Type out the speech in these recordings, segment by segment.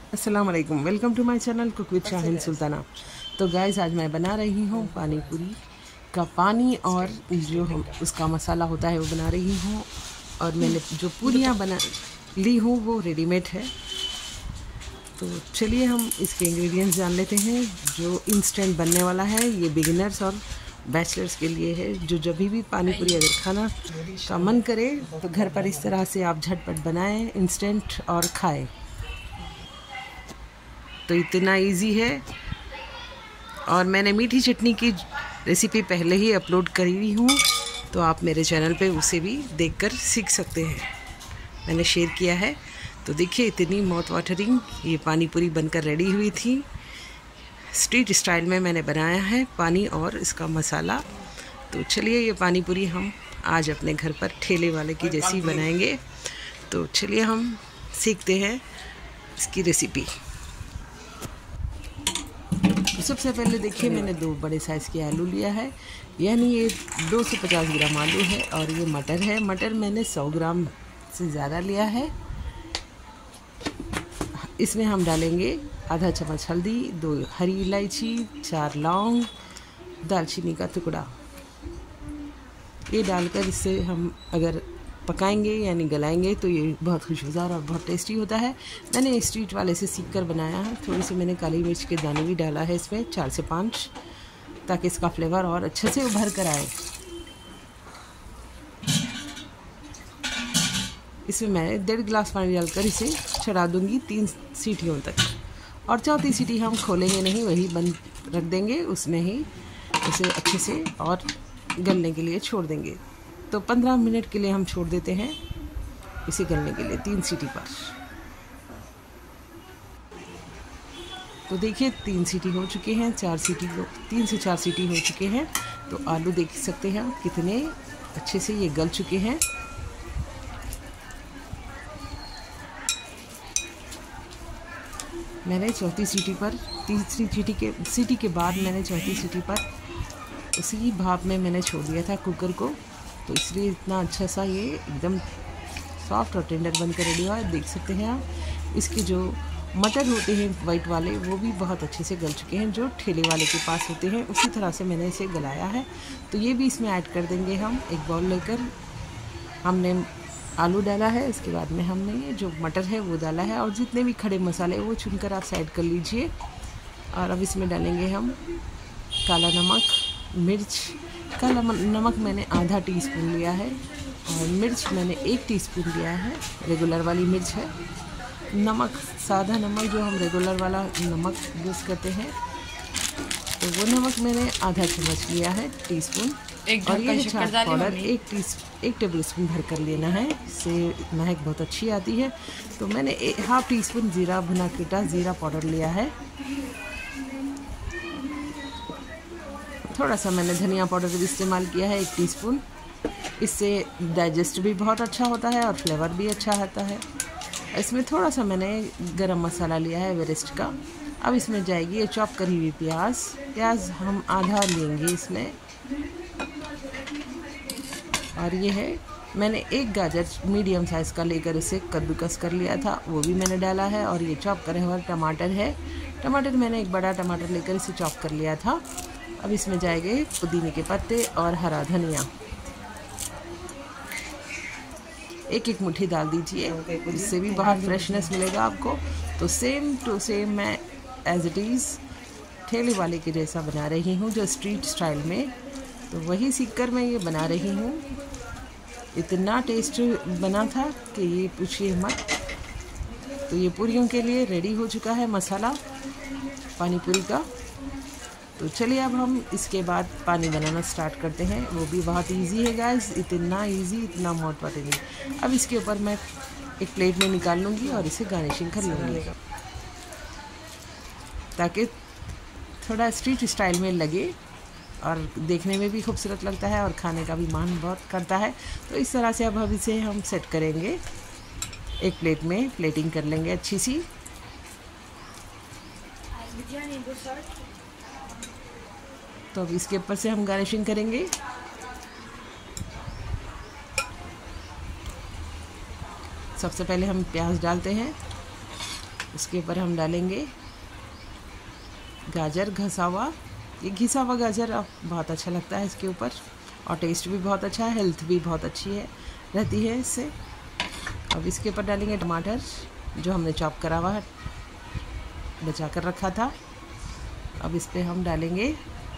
अस्सलाम वालेकुम, welcome to my channel cook with Shaheen Sultana. तो गाइस आज मैं बना रही हूँ पानी पूरी का पानी और जो हम उसका मसाला होता है वो बना रही हूँ। और मैंने जो पूरियाँ बना ली हूँ वो रेडीमेड है। तो चलिए हम इसके इंग्रेडिएंट्स जान लेते हैं। जो इंस्टेंट बनने वाला है ये बिगिनर्स और बैचलर्स के लिए है। जो जब भी पानी पूरी अगर खाना का मन करे तो घर पर इस तरह से आप झटपट बनाएं इंस्टेंट और खाएं। तो इतना इजी है। और मैंने मीठी चटनी की रेसिपी पहले ही अपलोड करी हुई हूँ, तो आप मेरे चैनल पे उसे भी देखकर सीख सकते हैं। मैंने शेयर किया है। तो देखिए इतनी माउथ वाटरिंग ये पानी पूरी बनकर रेडी हुई थी। स्ट्रीट स्टाइल में मैंने बनाया है पानी और इसका मसाला। तो चलिए ये पानी पूरी हम आज अपने घर पर ठेले वाले की जैसी बनाएंगे। तो चलिए हम सीखते हैं इसकी रेसिपी। तो सबसे पहले देखिए मैंने 2 बड़े साइज़ के आलू लिया है, यानी ये 250 ग्राम आलू है। और ये मटर है, मटर मैंने 100 ग्राम से ज़्यादा लिया है। इसमें हम डालेंगे आधा चम्मच हल्दी, 2 हरी इलायची, 4 लौंग, दालचीनी का टुकड़ा। ये डालकर इससे हम अगर पकाएंगे यानी गलाएंगे तो ये बहुत खुशबूदार और बहुत टेस्टी होता है। मैंने स्ट्रीट वाले से सीख कर बनाया है। थोड़ी सी मैंने काली मिर्च के दाने भी डाला है इसमें 4 से 5, ताकि इसका फ्लेवर और अच्छे से उभर कर आए। इसमें मैं 1.5 गिलास पानी डालकर इसे चढ़ा दूंगी 3 सीटियों तक। और चौथी सीटी हम खोलेंगे नहीं, वही बंद रख देंगे, उसमें ही इसे अच्छे से और गलने के लिए छोड़ देंगे। तो 15 मिनट के लिए हम छोड़ देते हैं इसे गलने के लिए 3 सीटी पर। तो देखिए 3 सीटी हो चुके हैं, 3 से 4 सीटी हो चुके हैं। तो आलू देख सकते हैं कितने अच्छे से ये गल चुके हैं। मैंने चौथी सीटी पर, तीसरी सीटी के बाद मैंने चौथी सीटी पर उसी भाप में मैंने छोड़ दिया था कुकर को। तो इसलिए इतना अच्छा सा ये एकदम सॉफ्ट और टेंडर बनकर रेडी हुआ है। देख सकते हैं आप इसके जो मटर होते हैं वाइट वाले वो भी बहुत अच्छे से गल चुके हैं, जो ठेले वाले के पास होते हैं उसी तरह से मैंने इसे गलाया है। तो ये भी इसमें ऐड कर देंगे हम। एक बाउल लेकर हमने आलू डाला है, इसके बाद में हमने ये जो मटर है वो डाला है। और जितने भी खड़े मसाले वो चुनकर आप साइड कर लीजिए। और अब इसमें डालेंगे हम काला नमक, मिर्च। काला नमक मैंने आधा टीस्पून लिया है और मिर्च मैंने 1 टीस्पून लिया है, रेगुलर वाली मिर्च है। नमक, सादा नमक जो हम रेगुलर वाला नमक यूज़ करते हैं, तो वो नमक मैंने आधा चम्मच लिया है, टीस्पून। और ये चाट पाउडर 1 टेबल स्पून भर कर लेना है, इससे महक बहुत अच्छी आती है। तो मैंने ½ टीस्पून ज़ीरा भुना कटा ज़ीरा पाउडर लिया है। थोड़ा सा मैंने धनिया पाउडर भी इस्तेमाल किया है, 1 टीस्पून। इससे डाइजेस्ट भी बहुत अच्छा होता है और फ्लेवर भी अच्छा आता है। इसमें थोड़ा सा मैंने गरम मसाला लिया है एवरेस्ट का। अब इसमें जाएगी ये चॉप करी हुई प्याज हम आधा लेंगे इसमें। और ये है, मैंने 1 गाजर मीडियम साइज़ का लेकर इसे कद्दूकस कर लिया था, वो भी मैंने डाला है। और ये चॉप करे हुआ टमाटर है, टमाटर मैंने 1 बड़ा टमाटर लेकर इसे चॉप कर लिया था। अब इसमें जाएंगे पुदीने के पत्ते और हरा धनिया, 1 मुट्ठी डाल दीजिए, इससे भी बहुत फ्रेशनेस मिलेगा आपको। तो सेम टू सेम मैं एज इट इज़ ठेले वाले के जैसा बना रही हूँ, जो स्ट्रीट स्टाइल में। तो वही सीखकर मैं ये बना रही हूँ। इतना टेस्ट बना था कि ये पूछिए मत। तो ये पूरियों के लिए रेडी हो चुका है मसाला पानी पूरी का। तो चलिए अब हम इसके बाद पानी बनाना स्टार्ट करते हैं। वो भी बहुत इजी है गाइस, इतना इजी, इतना माउथ वाटरिंग। अब इसके ऊपर मैं एक प्लेट में निकाल लूँगी और इसे गार्निशिंग कर लूँगी, ताकि थोड़ा स्ट्रीट स्टाइल में लगे और देखने में भी खूबसूरत लगता है और खाने का भी मन बहुत करता है। तो इस तरह से अब इसे हम सेट करेंगे, एक प्लेट में प्लेटिंग कर लेंगे अच्छी सी। तो अब इसके ऊपर से हम गार्निशिंग करेंगे। सबसे पहले हम प्याज डालते हैं। उसके ऊपर हम डालेंगे गाजर घसा हुआ। ये घिसा हुआ गाजर अब बहुत अच्छा लगता है इसके ऊपर, और टेस्ट भी बहुत अच्छा है, हेल्थ भी बहुत अच्छी है रहती है इससे। अब इसके ऊपर डालेंगे टमाटर जो हमने चॉप करा हुआ है, बचा कर रखा था। अब इस पर हम डालेंगे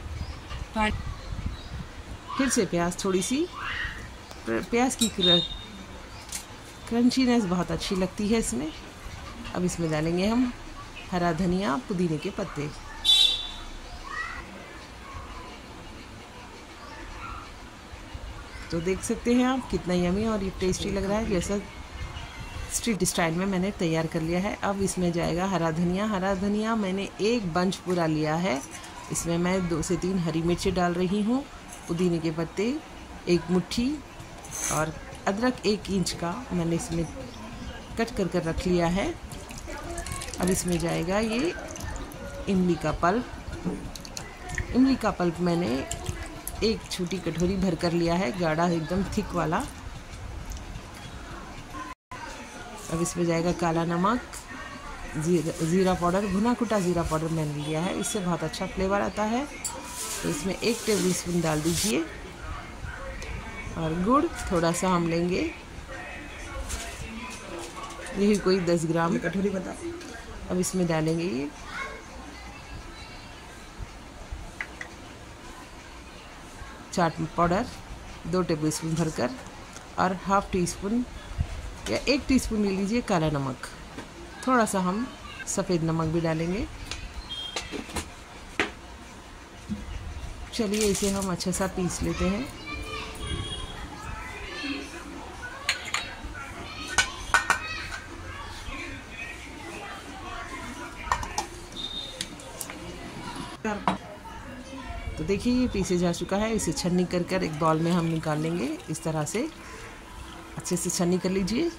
फिर से प्याज, थोड़ी सी प्याज की क्रंचीनेस बहुत अच्छी लगती है इसमें। अब इसमें डालेंगे हम हरा धनिया, पुदीने के पत्ते। तो देख सकते हैं आप कितना यमी और ये टेस्टी लग रहा है, जैसा स्ट्रीट स्टाइल में मैंने तैयार कर लिया है। अब इसमें जाएगा हरा धनिया। हरा धनिया मैंने एक बंच पूरा लिया है, इसमें मैं 2 से 3 हरी मिर्ची डाल रही हूँ, पुदीने के पत्ते 1 मुट्ठी, और अदरक 1 इंच का मैंने इसमें कट कर रख लिया है। अब इसमें जाएगा ये इमली का पल्प। इमली का पल्प मैंने 1 छोटी कटोरी भर कर लिया है, गाढ़ा एकदम थिक वाला। अब इसमें जाएगा काला नमक, ज़ीरा पाउडर, भुना कुटा ज़ीरा पाउडर मैंने लिया है, इससे बहुत अच्छा फ्लेवर आता है। तो इसमें 1 टेबल स्पून डाल दीजिए, और गुड़ थोड़ा सा हम लेंगे, यही कोई 10 ग्राम कटोरी बता। अब इसमें डालेंगे ये चाट पाउडर 2 टेबल स्पून भरकर, और हाफ टी स्पून या 1 टीस्पून ले लीजिए काला नमक। थोड़ा सा हम सफ़ेद नमक भी डालेंगे। चलिए इसे हम अच्छा सा पीस लेते हैं। तो देखिए ये पीसे जा चुका है। इसे छन्नी कर एक बाउल में हम निकाल लेंगे। इस तरह से अच्छे से छन्नी कर लीजिए।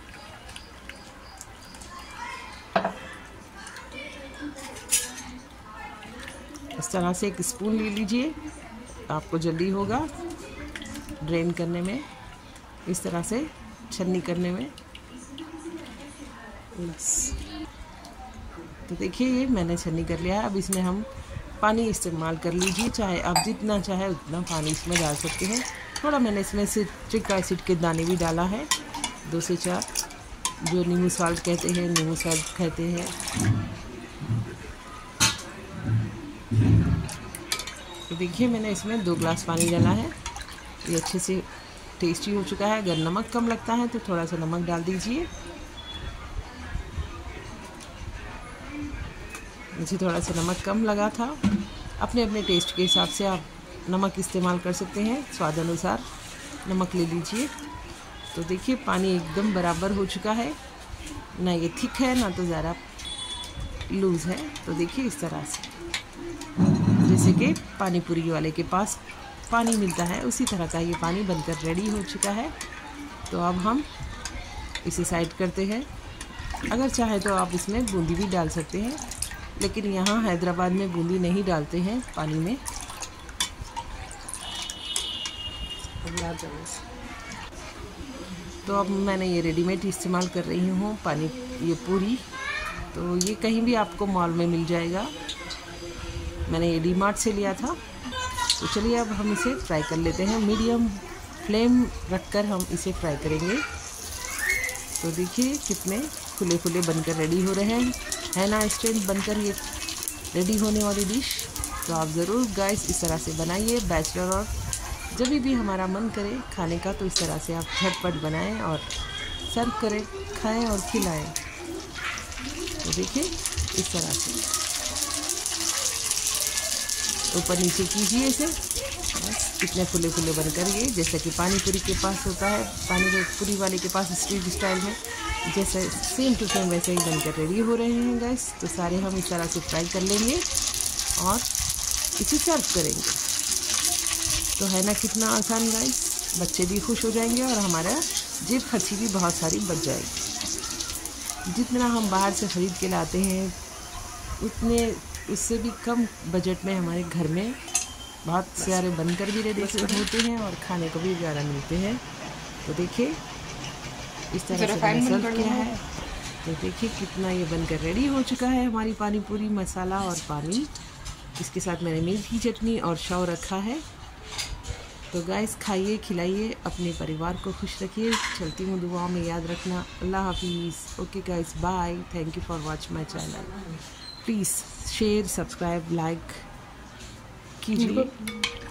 इस तरह से एक स्पून ले लीजिए, आपको जल्दी होगा ड्रेन करने में, इस तरह से छन्नी करने में। तो देखिए ये मैंने छन्नी कर लिया है। अब इसमें हम पानी इस्तेमाल कर लीजिए, चाहे आप जितना चाहे उतना पानी इसमें डाल सकते हैं। थोड़ा मैंने इसमें सिट्रिक एसिड के दाने भी डाला है, 2 से 4, जो नींबू साल्ट कहते हैं, नींबू साल्ट कहते हैं। तो देखिए मैंने इसमें 2 ग्लास पानी डाला है। ये अच्छे से टेस्टी हो चुका है। अगर नमक कम लगता है तो थोड़ा सा नमक डाल दीजिए। मुझे थोड़ा सा नमक कम लगा था। अपने अपने टेस्ट के हिसाब से आप नमक इस्तेमाल कर सकते हैं, स्वाद अनुसार नमक ले लीजिए। तो देखिए पानी एकदम बराबर हो चुका है, ना ये थिक है ना तो ज़रा लूज़ है। तो देखिए इस तरह से, जैसे कि पानी पूरी वाले के पास पानी मिलता है उसी तरह का ये पानी बनकर रेडी हो चुका है। तो अब हम इसे साइड करते हैं। अगर चाहे तो आप इसमें बूंदी भी डाल सकते हैं, लेकिन यहाँ हैदराबाद में बूंदी नहीं डालते हैं पानी में। तो अब मैंने ये रेडीमेड इस्तेमाल कर रही हूँ पानी, ये पूरी। तो ये कहीं भी आपको मॉल में मिल जाएगा, मैंने ये डी-मार्ट से लिया था। तो चलिए अब हम इसे फ्राई कर लेते हैं। मीडियम फ्लेम रखकर हम इसे फ्राई करेंगे। तो देखिए कितने फुले फुले बनकर रेडी हो रहे हैं, है ना इंस्टेंट बनकर ये रेडी होने वाली डिश। तो आप ज़रूर गाइस इस तरह से बनाइए बैचलर, और जब भी हमारा मन करे खाने का तो इस तरह से आप झटपट बनाएं और सर्व करें, खाएं और खिलाएं। तो देखिए इस तरह से ऊपर नीचे कीजिए इसे, बस कितने फुले फुले बनकर ये, जैसा कि पानी पूरी के पास होता है, पानी पूरी वाले के पास स्ट्रीट स्टाइल में, जैसे सेम टू सेम वैसे ही बनकर रेडी हो रहे हैं गाइस। तो सारे हम इस तरह से फ्राई कर लेंगे और इसे सर्व करेंगे। तो है ना कितना आसान गाइस, बच्चे भी खुश हो जाएंगे और हमारा जेब खर्ची भी बहुत सारी बच जाएगी। जितना हम बाहर से ख़रीद के लाते हैं उससे भी कम बजट में हमारे घर में बहुत सारे बनकर भी रेडी होते हैं और खाने को भी ज़्यादा मिलते हैं। तो देखिए इस तरह से मैंने सर्व किया है। तो देखिए कितना ये बनकर रेडी हो चुका है हमारी पानी पूरी, मसाला और पानी। इसके साथ मैंने मीठ की चटनी और शौ रखा है। तो गाइस खाइए, खिलाइए, अपने परिवार को खुश रखिए। चलती हूँ, दुआ में याद रखना। अल्लाह हाफिज़। Okay guys, bye. Thank you for watch my channel. Please share, subscribe, like कीजिए।